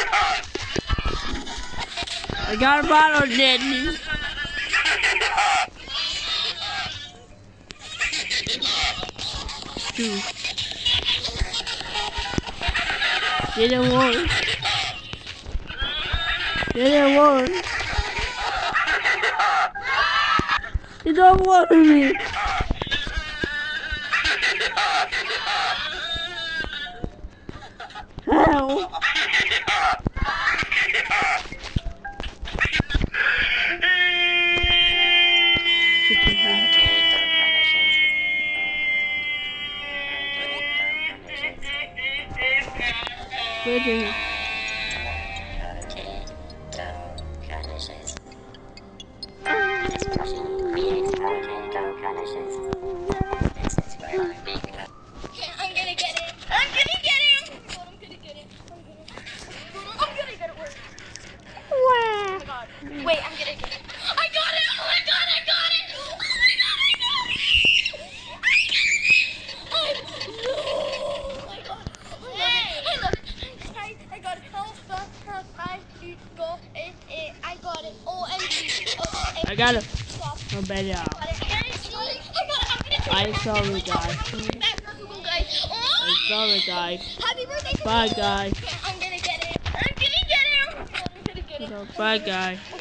I got a bottle, Daddy. Two. Didn't work. Didn't work. You don't want me. Help. Wait. Wait, I'm gonna get it. I got it! Oh my god, I got it! Oh my god, I got it! I got it! I love it! I got it! I got it! OMG! I got it. No bad job. I'm sorry, guys. I'm sorry, guys. Happy birthday! Bye, guys. I'm gonna get it! I'm gonna get it! Bye, guys.